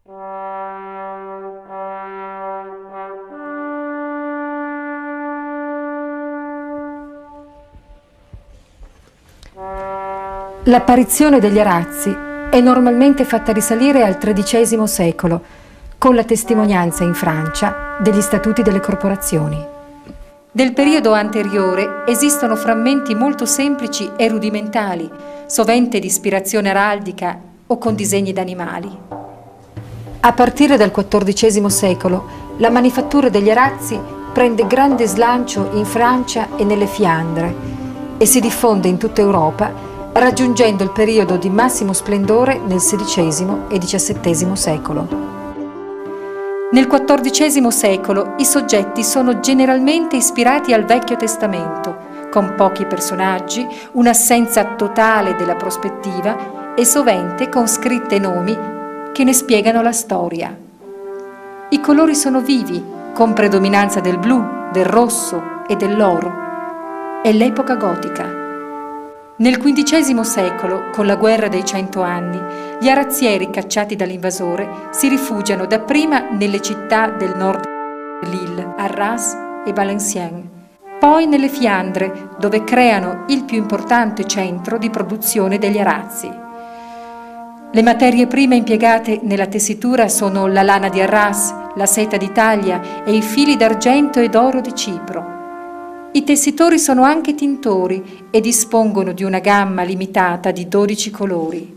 L'apparizione degli arazzi è normalmente fatta risalire al XIII secolo, con la testimonianza in Francia degli statuti delle corporazioni. Del periodo anteriore esistono frammenti molto semplici e rudimentali, sovente di ispirazione araldica o con disegni d'animali. A partire dal XIV secolo, la manifattura degli arazzi prende grande slancio in Francia e nelle Fiandre e si diffonde in tutta Europa, raggiungendo il periodo di massimo splendore nel XVI e XVII secolo. Nel XIV secolo i soggetti sono generalmente ispirati al Vecchio Testamento, con pochi personaggi, un'assenza totale della prospettiva e sovente con scritte nomi che ne spiegano la storia. I colori sono vivi, con predominanza del blu, del rosso e dell'oro. È l'epoca gotica. Nel XV secolo, con la guerra dei 100 anni, gli arazzieri cacciati dall'invasore si rifugiano dapprima nelle città del nord Lille, Arras e Valenciennes, poi nelle Fiandre, dove creano il più importante centro di produzione degli arazzi. Le materie prime impiegate nella tessitura sono la lana di Arras, la seta d'Italia e i fili d'argento e d'oro di Cipro. I tessitori sono anche tintori e dispongono di una gamma limitata di 12 colori.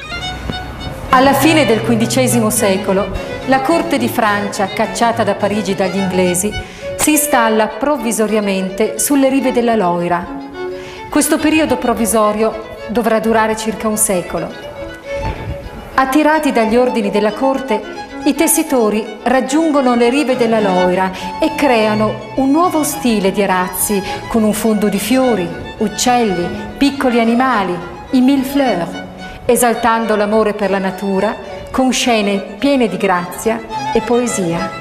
Alla fine del XV secolo, la corte di Francia, cacciata da Parigi dagli inglesi, si installa provvisoriamente sulle rive della Loira. Questo periodo provvisorio dovrà durare circa un secolo. Attirati dagli ordini della corte, i tessitori raggiungono le rive della Loira e creano un nuovo stile di arazzi con un fondo di fiori, uccelli, piccoli animali, i millefleurs, esaltando l'amore per la natura con scene piene di grazia e poesia.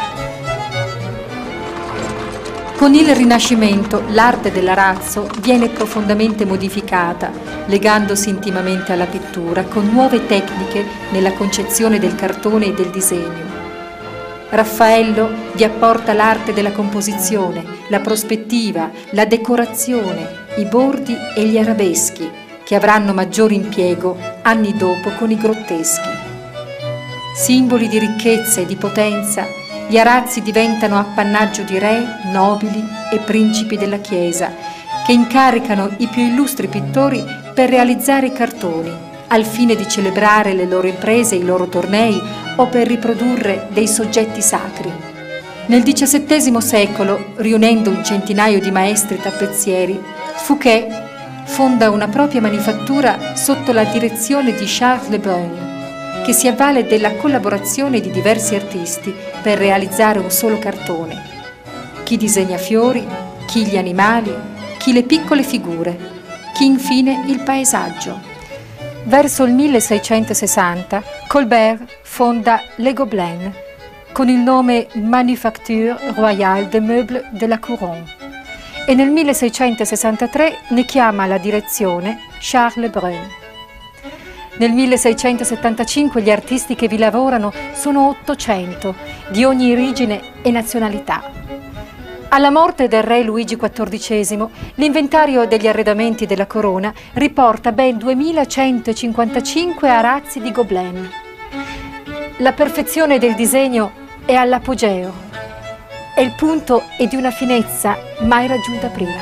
Con il Rinascimento l'arte dell'arazzo viene profondamente modificata, legandosi intimamente alla pittura, con nuove tecniche nella concezione del cartone e del disegno. Raffaello vi apporta l'arte della composizione, la prospettiva, la decorazione, i bordi e gli arabeschi, che avranno maggior impiego anni dopo con i grotteschi. Simboli di ricchezza e di potenza, gli arazzi diventano appannaggio di re, nobili e principi della Chiesa, che incaricano i più illustri pittori per realizzare i cartoni, al fine di celebrare le loro imprese, i loro tornei o per riprodurre dei soggetti sacri. Nel XVII secolo, riunendo un centinaio di maestri tappezzieri, Fouquet fonda una propria manifattura sotto la direzione di Charles Le Brun, che si avvale della collaborazione di diversi artisti per realizzare un solo cartone. Chi disegna fiori, chi gli animali, chi le piccole figure, chi infine il paesaggio. Verso il 1660 Colbert fonda Les Gobelins con il nome Manufacture Royale des Meubles de la Couronne e nel 1663 ne chiama la direzione Charles Le Brun. Nel 1675 gli artisti che vi lavorano sono 800, di ogni origine e nazionalità. Alla morte del re Luigi XIV, l'inventario degli arredamenti della corona riporta ben 2155 arazzi di Gobelins. La perfezione del disegno è all'apogeo e il punto è di una finezza mai raggiunta prima.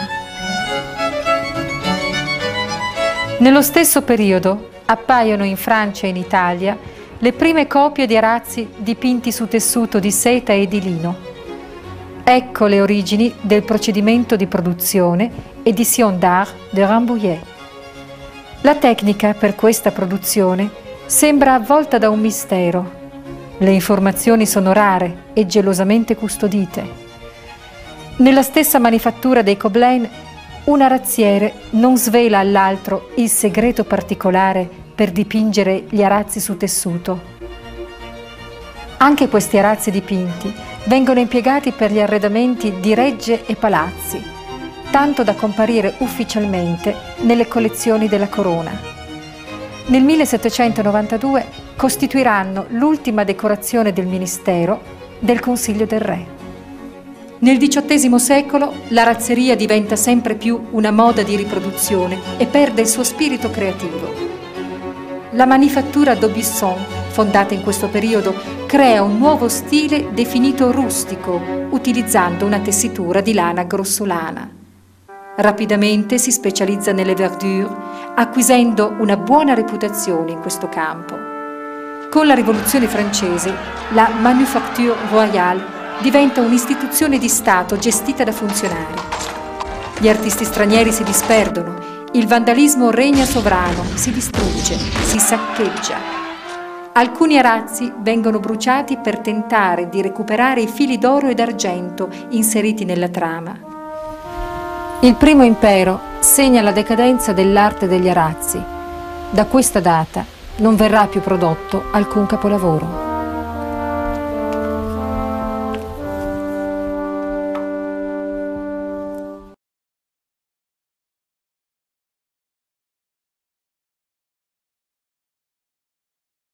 Nello stesso periodo appaiono in Francia e in Italia le prime copie di arazzi dipinti su tessuto di seta e di lino. Ecco le origini del procedimento di produzione Édition d'art de Rambouillet. La tecnica per questa produzione sembra avvolta da un mistero. Le informazioni sono rare e gelosamente custodite. Nella stessa manifattura dei Gobelins, un arazziere non svela all'altro il segreto particolare per dipingere gli arazzi su tessuto. Anche questi arazzi dipinti vengono impiegati per gli arredamenti di regge e palazzi, tanto da comparire ufficialmente nelle collezioni della corona. Nel 1792 costituiranno l'ultima decorazione del ministero del Consiglio del Re. Nel XVIII secolo l'arazzeria diventa sempre più una moda di riproduzione e perde il suo spirito creativo. La manifattura d'Aubusson, fondata in questo periodo, crea un nuovo stile definito rustico, utilizzando una tessitura di lana grossolana. Rapidamente si specializza nelle verdure, acquisendo una buona reputazione in questo campo. Con la Rivoluzione francese, la Manufacture Royale diventa un'istituzione di Stato gestita da funzionari. Gli artisti stranieri si disperdono, il vandalismo regna sovrano, si distrugge, si saccheggia. Alcuni arazzi vengono bruciati per tentare di recuperare i fili d'oro e d'argento inseriti nella trama. Il Primo Impero segna la decadenza dell'arte degli arazzi. Da questa data non verrà più prodotto alcun capolavoro.